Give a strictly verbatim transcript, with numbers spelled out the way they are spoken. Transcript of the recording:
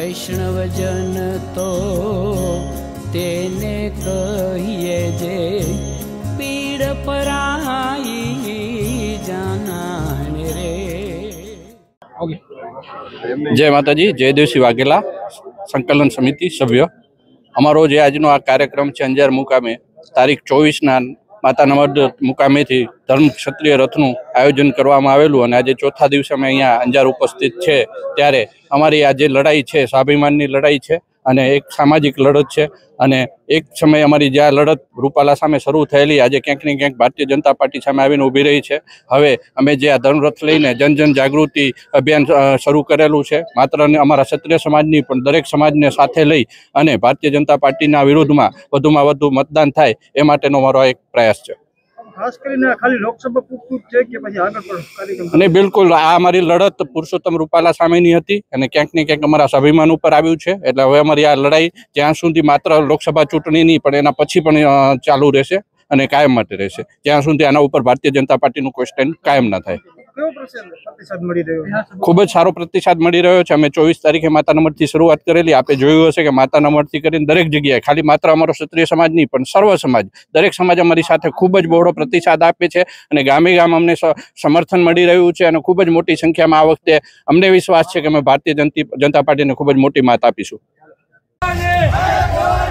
વૈષ્ણવજન તો તેને કહીએ જે પીડ પરાઈ જાનાને રે। जय माताजी। जयदेवसिंह वाघेला, संकलन समिति सभ्य। अमारो जे आजनो आ कार्यक्रम है अंजार मुकामे तारीख चौबीस ना माता नमद मुकामे थी धर्म क्षत्रिय रथनु आयोजन करवामां आवेलुं अने आजे चौथा दिवसे अमे अहींया अंजार उपस्थित छे। त्यारे अमारी आ जे लड़ाई है स्वाभिमाननी लड़ाई है અને એક સામાજિક લડત છે અને એક સમય અમારી જે આ લડત રૂપાલા સામે શરૂ થયેલી આજે ક્યાંક ને ક્યાંક ભારતીય જનતા પાર્ટી સામે આવીને ઊભી રહી છે। હવે અમે જે આ ધર્મરથ લઈને જન જન જાગૃતિ અભિયાન શરૂ કરેલું છે માત્ર અમારા ક્ષત્રિય સમાજની પણ દરેક સમાજને સાથે લઈ અને ભારતીય જનતા પાર્ટીના વિરોધમાં વધુમાં વધુ મતદાન થાય એ માટેનો મારો એક પ્રયાસ છે। ખાસ કરીને ખાલી લોકસભા પૂરતું છે કે પછી આગળ પણ કાર્યક્રમ? અને બિલકુલ આ અમારી લડત પુરુષોત્તમ રૂપાલા સામેની હતી અને ક્યાંક ને ક્યાંક અમારા સ્વાભિમાન ઉપર આવ્યું છે। એટલે હવે અમારી આ લડાઈ જ્યાં સુધી માત્ર લોકસભા ચૂંટણી નહીં પણ એના પછી પણ ચાલુ રહેશે અને કાયમ માટે રહેશે જ્યાં સુધી આના ઉપર ભારતીય જનતા પાર્ટીનું કોઈ સ્ટેન્ડ કાયમ ના થાય। खूब ज सारो प्रतिसाद मळी रह्यो छे। अमे चौबीस तारीखे माता नमदथी शरूआत करेली। आपे जोयुं हशे के माता नमदथी करीने दरेक जग्याए खाली मात्र अमारो क्षत्रिय समाज नहीं पण सर्व समाज दरेक समाज अमारी साथे खूब ज बहोळो प्रतिसाद आपे छे अने गामे गाम अमने समर्थन मळी रह्युं छे अने खूब ज मोटी संख्यामां आ वखते अमने विश्वास छे के अमे भारतीय जनता पार्टीने खूब ज मोटी मत आपीशुं।